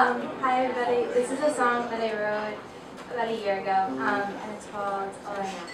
Hi everybody, this is a song that I wrote about a year ago, and it's called All I Know.